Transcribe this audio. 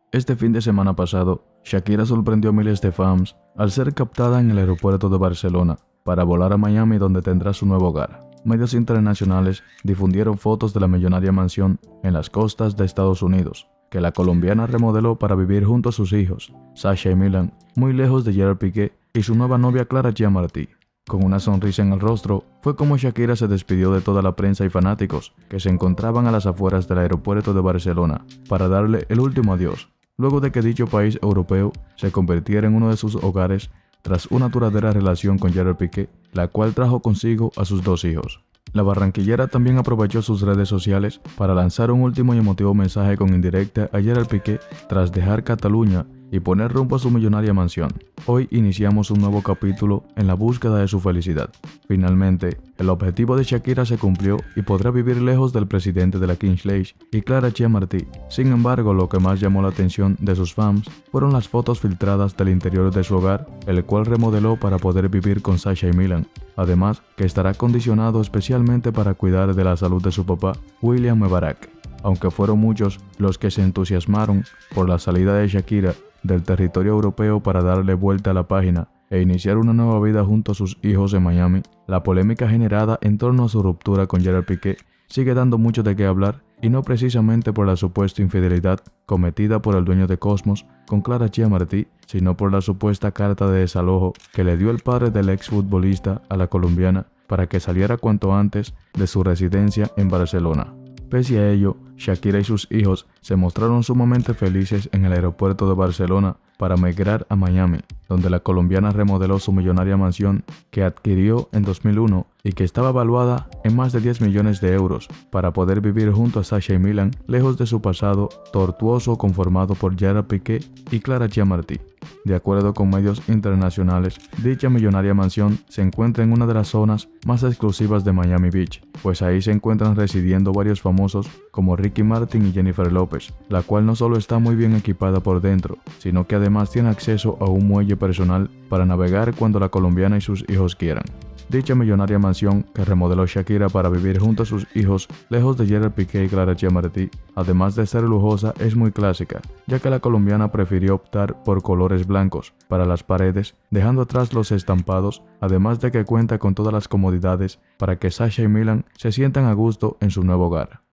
Este fin de semana pasado, Shakira sorprendió a miles de fans al ser captada en el aeropuerto de Barcelona para volar a Miami, donde tendrá su nuevo hogar. Medios internacionales difundieron fotos de la millonaria mansión en las costas de Estados Unidos, que la colombiana remodeló para vivir junto a sus hijos, Sasha y Milan, muy lejos de Gerard Piqué y su nueva novia Clara Chia Martí. Con una sonrisa en el rostro, fue como Shakira se despidió de toda la prensa y fanáticos que se encontraban a las afueras del aeropuerto de Barcelona para darle el último adiós, luego de que dicho país europeo se convirtiera en uno de sus hogares tras una duradera relación con Gerard Piqué, la cual trajo consigo a sus dos hijos. La barranquillera también aprovechó sus redes sociales para lanzar un último y emotivo mensaje con indirecta a Gerard Piqué tras dejar Cataluña y poner rumbo a su millonaria mansión. Hoy iniciamos un nuevo capítulo en la búsqueda de su felicidad. Finalmente, el objetivo de Shakira se cumplió y podrá vivir lejos del presidente de la Kingsley y Clara Chia Martí. Sin embargo, lo que más llamó la atención de sus fans fueron las fotos filtradas del interior de su hogar, el cual remodeló para poder vivir con Sasha y Milan. Además, que estará acondicionado especialmente para cuidar de la salud de su papá, William Mebarak. Aunque fueron muchos los que se entusiasmaron por la salida de Shakira del territorio europeo para darle vuelta a la página e iniciar una nueva vida junto a sus hijos en Miami, la polémica generada en torno a su ruptura con Gerard Piqué sigue dando mucho de qué hablar, y no precisamente por la supuesta infidelidad cometida por el dueño de Cosmos con Clara Chia Martí, sino por la supuesta carta de desalojo que le dio el padre del exfutbolista a la colombiana para que saliera cuanto antes de su residencia en Barcelona. Pese a ello, Shakira y sus hijos se mostraron sumamente felices en el aeropuerto de Barcelona para migrar a Miami, donde la colombiana remodeló su millonaria mansión que adquirió en 2001 y que estaba valuada en más de 10 millones de euros para poder vivir junto a Sasha y Milan, lejos de su pasado tortuoso conformado por Gerard Piqué y Clara Chia Martí. De acuerdo con medios internacionales, dicha millonaria mansión se encuentra en una de las zonas más exclusivas de Miami Beach, pues ahí se encuentran residiendo varios famosos como Ricky Martin y Jennifer López, la cual no solo está muy bien equipada por dentro, sino que además tiene acceso a un muelle personal para navegar cuando la colombiana y sus hijos quieran. Dicha millonaria mansión que remodeló Shakira para vivir junto a sus hijos lejos de Gerard Piqué y Clara Chia Martí, además de ser lujosa, es muy clásica, ya que la colombiana prefirió optar por colores blancos para las paredes, dejando atrás los estampados, además de que cuenta con todas las comodidades para que Sasha y Milan se sientan a gusto en su nuevo hogar.